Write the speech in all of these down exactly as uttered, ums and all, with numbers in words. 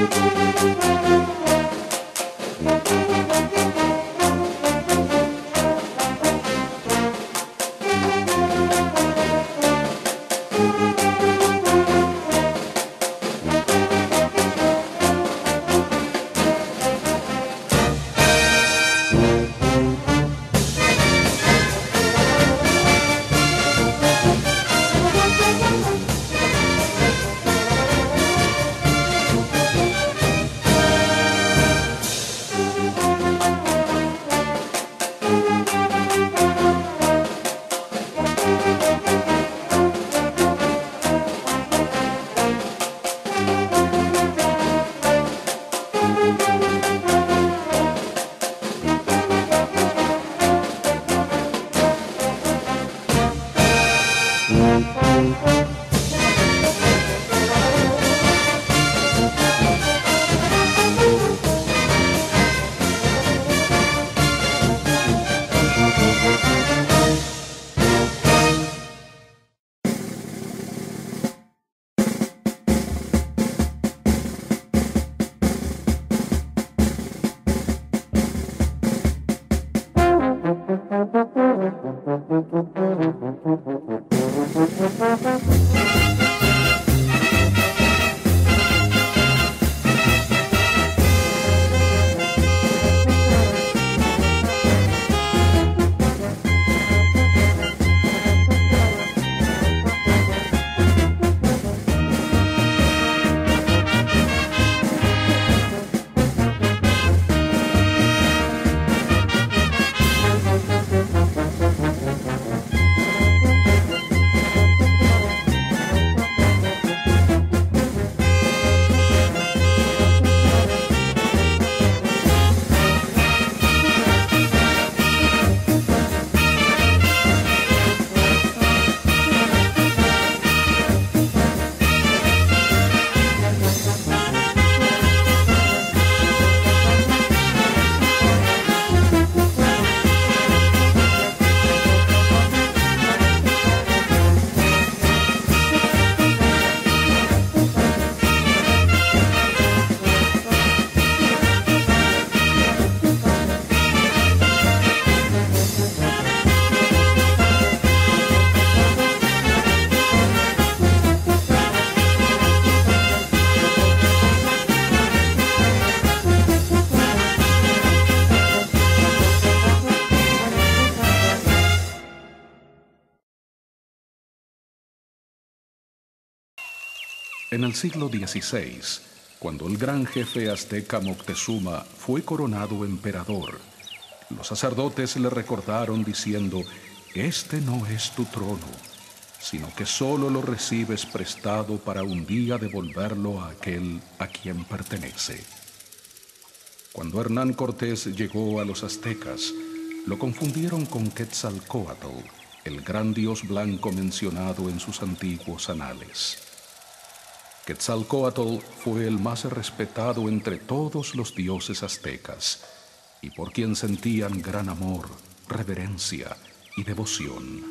En el siglo dieciséis, cuando el gran jefe azteca Moctezuma fue coronado emperador, los sacerdotes le recordaron diciendo: «Este no es tu trono, sino que solo lo recibes prestado para un día devolverlo a aquel a quien pertenece». Cuando Hernán Cortés llegó a los aztecas, lo confundieron con Quetzalcóatl, el gran dios blanco mencionado en sus antiguos anales. Quetzalcóatl fue el más respetado entre todos los dioses aztecas y por quien sentían gran amor, reverencia y devoción.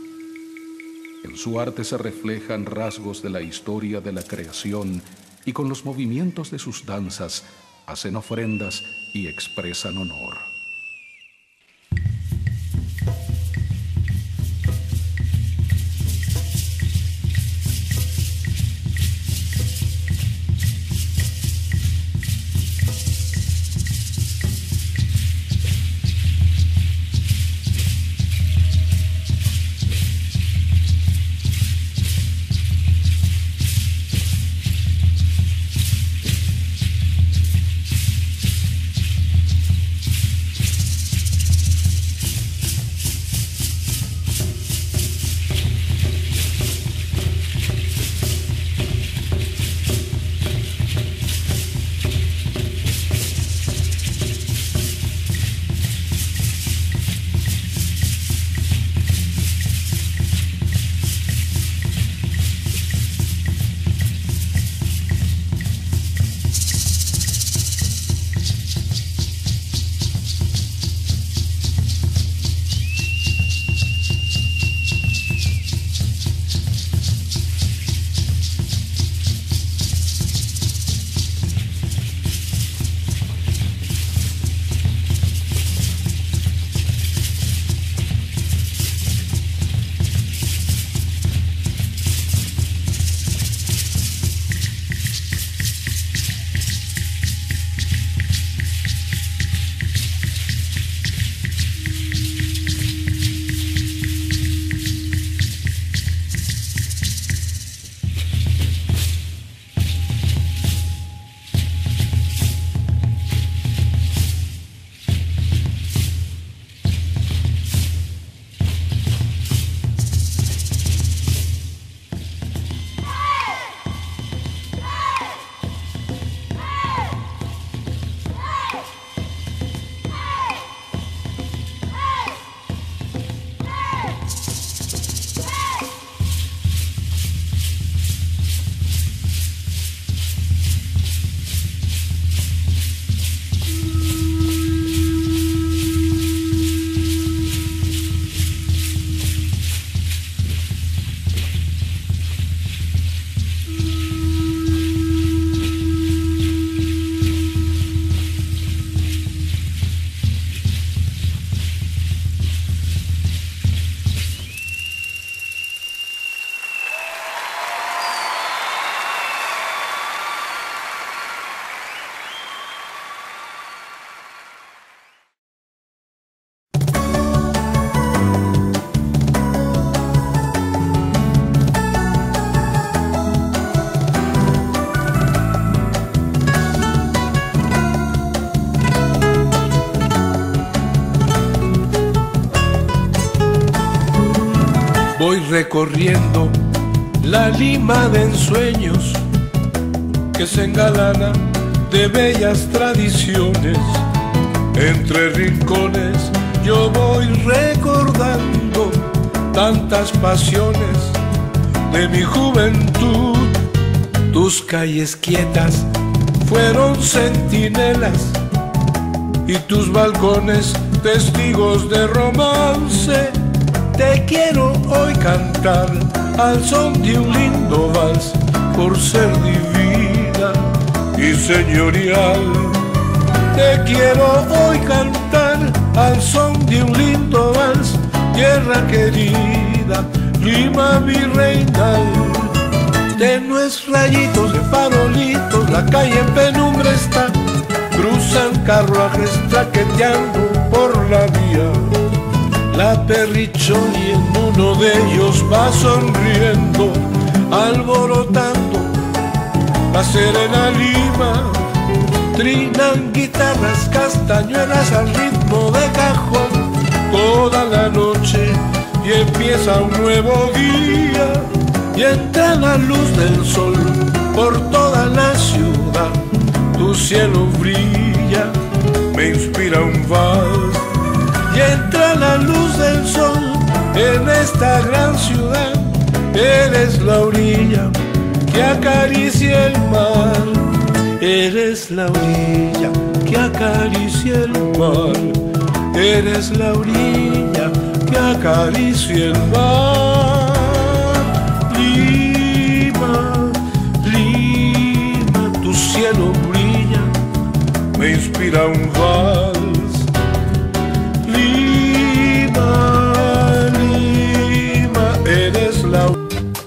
En su arte se reflejan rasgos de la historia de la creación y con los movimientos de sus danzas hacen ofrendas y expresan honor. recorriendo la Lima de ensueños que se engalana de bellas tradiciones. Entre rincones yo voy recordando tantas pasiones de mi juventud. Tus calles quietas fueron centinelas y tus balcones testigos de romance. Te quiero hoy cantar al son de un lindo vals, por ser divina y señorial. Te quiero hoy cantar al son de un lindo vals, tierra querida, Lima virreinal. Tenues rayitos de farolitos, la calle en penumbra está, cruzan carruajes traqueteando por la vía. La Perrichoni en uno de ellos va sonriendo, alborotando la serena Lima. Trinan guitarras, castañuelas al ritmo de cajón toda la noche y empieza un nuevo día. Y entra la luz del sol por toda la ciudad, tu cielo brilla, me inspira un vals. Y entra la luz del sol en esta gran ciudad, eres la orilla que acaricia el mar. Eres la orilla que acaricia el mar. Eres la orilla que acaricia el mar. Lima, Lima, tu cielo brilla, me inspira un vals. Lima, Lima, eres la orilla.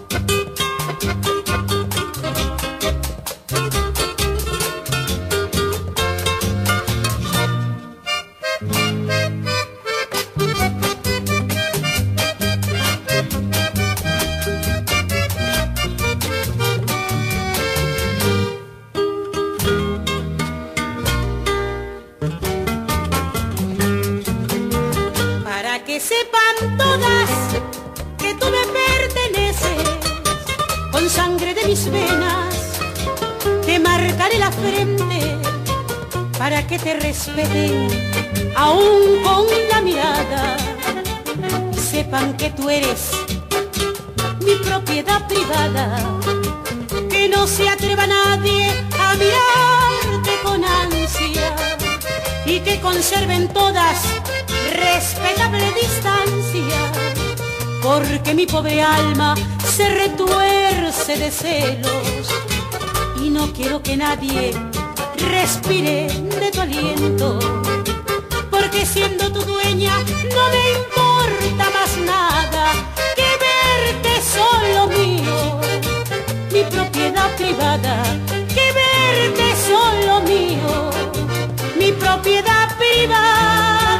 Que sepan todas que tú me perteneces, con sangre de mis venas te marcaré la frente, para que te respeten aún con la mirada. Sepan que tú eres mi propiedad privada, que no se atreva nadie a mirarte con ansia, y que conserven todas respetable distancia, porque mi pobre alma se retuerce de celos y no quiero que nadie respire de tu aliento, porque siendo tu dueña no me importa más nada que verte solo mío, mi propiedad privada, que verte solo mío, mi propiedad privada.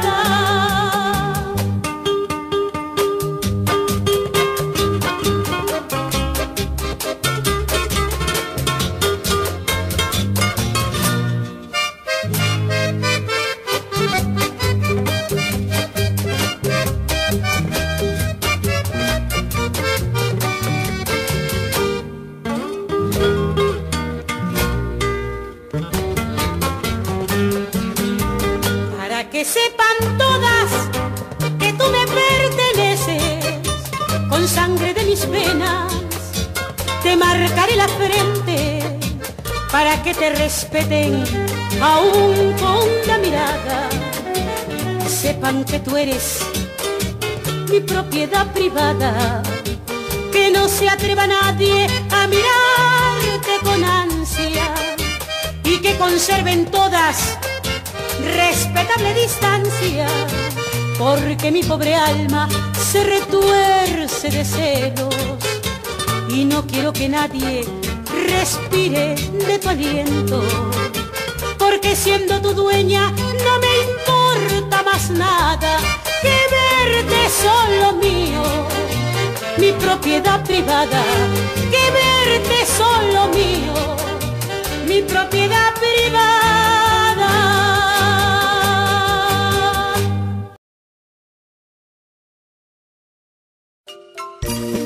Que sepan todas que tú me perteneces, con sangre de mis venas te marcaré la frente, para que te respeten aún con la mirada. Sepan que tú eres mi propiedad privada, que no se atreva nadie a mirarte con ansia, y que conserven todas respetable distancia, porque mi pobre alma se retuerce de celos y no quiero que nadie respire de tu aliento, porque siendo tu dueña no me importa más nada que verte solo mío, mi propiedad privada, que verte solo mío, mi propiedad privada. Thank you.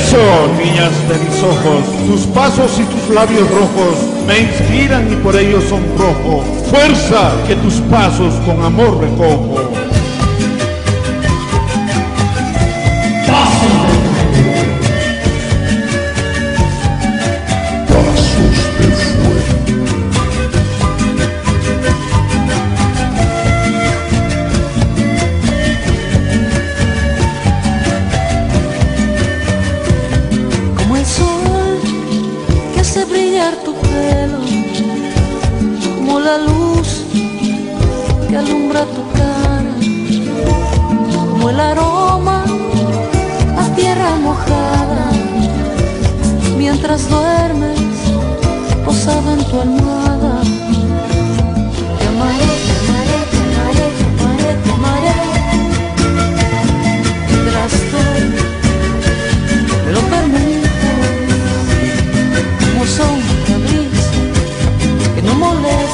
Eso, niñas de mis ojos, tus pasos y tus labios rojos me inspiran y por ello sonrojo. Fuerza, que tus pasos con amor recojo. La luz que alumbra tu cara, como el aroma a tierra mojada, mientras duermes posado en tu almohada. Te amaré, te amaré, te amaré, te amaré, te amaré, mientras duermes me lo permito, como sombra brisa que no molesta.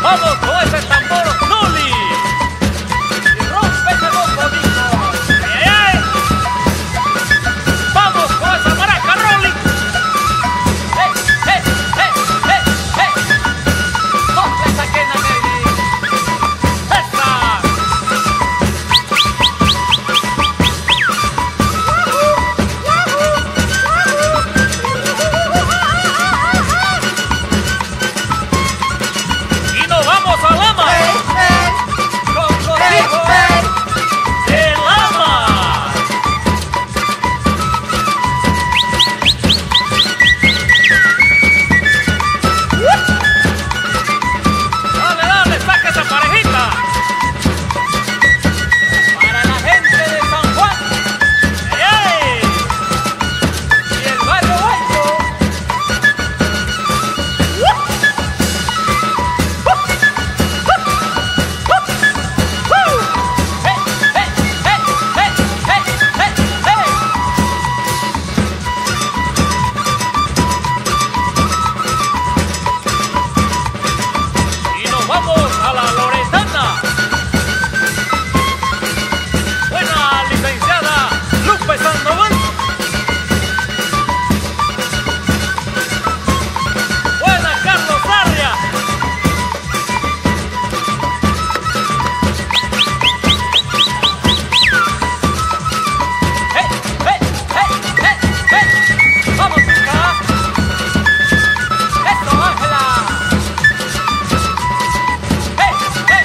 Vamos con ese tambor Noli. Y rompe ese bombo, Nico. ¡Ay, ay, ay! Vamos con esa maraca, Rolly. ¡Eh, eh, eh, eh, eh! ¡Sopla esa quena, baby! ¡Esa! Y nos vamos a Lama. Con contigo, de Lama. Dale, dale, saca esa parejita. Para la gente de San Juan. ¡Ay, ay! Y el barrio Guayco. ¡Hey, hey, hey, hey, hey, hey, hey! Y nos vamos a la Loretana. Buena licenciada Lupe Sandoval. Buena Carlos Sarria. ¡Hey, hey, hey, hey, hey! ¡Vamos, chica! ¡Eso, Ángela! ¡Hey, hey,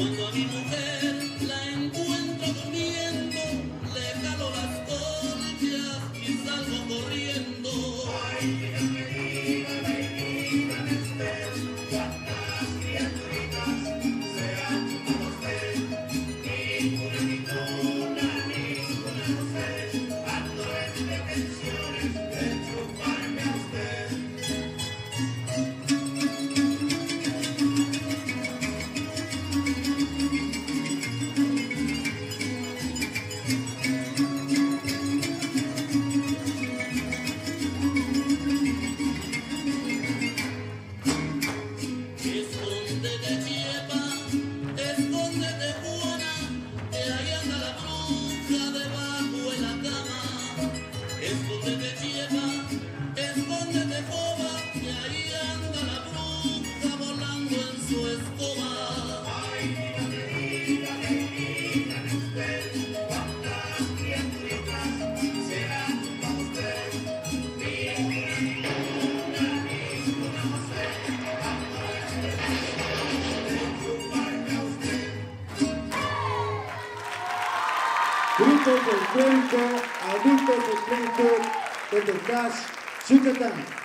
Cuando a mi mujer la encuentro durmiendo, le jalo las colchas y salgo corriendo. Ay, dígame, dígame, dígame usted, cuántas criaturitas se han chupado usted. Ninguna, ninguna, ninguna no sé, ando en pretensiones de chuparme a usted. Escóndete, Chepa, escóndete, Juana, que ahí anda la bruja debajo de la cama. Escóndete, Chepa, escóndete, Joba, que ahí anda la bruja volando en su escoba. Ay, dígame, dígame, dígame usted, cuántas criaturitas se han chupado usted. Ninguna, ninguna, ninguna no sé, ando en pretensiones de chuparme a usted. Gritos del cuento, adultos del cuento, donde estás, Zucatán.